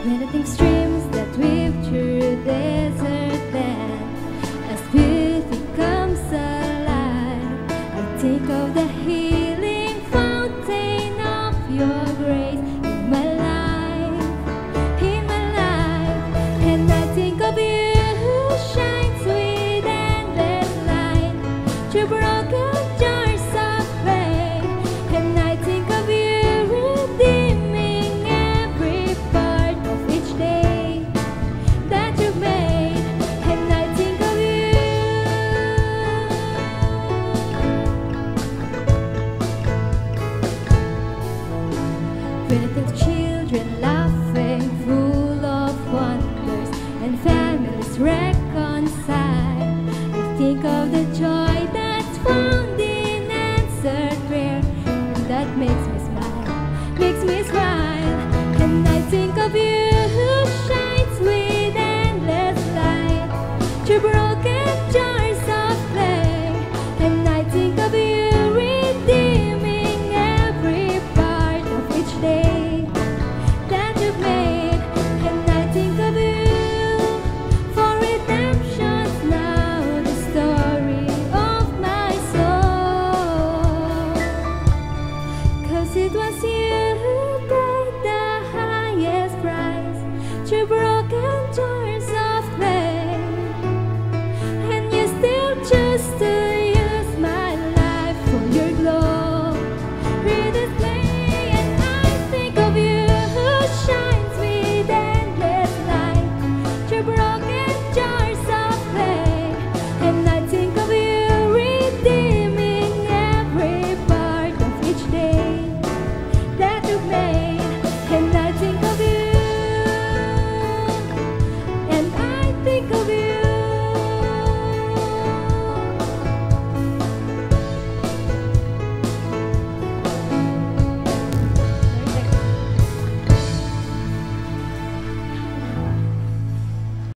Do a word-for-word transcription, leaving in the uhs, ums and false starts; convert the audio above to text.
When I think streams that weave through desert land, as beauty comes alive, I think of the healing fountain of your grace in my life, in my life. And I think of you who shines with endless light through broken jars of pain. And I think of you redeeming every part of each day that you made. And I think of you. When I think of children laughing, full of wonders, and families reconciled, I think of the joy that's found in answered prayer, and that makes me smile, makes me smile. And I think of you.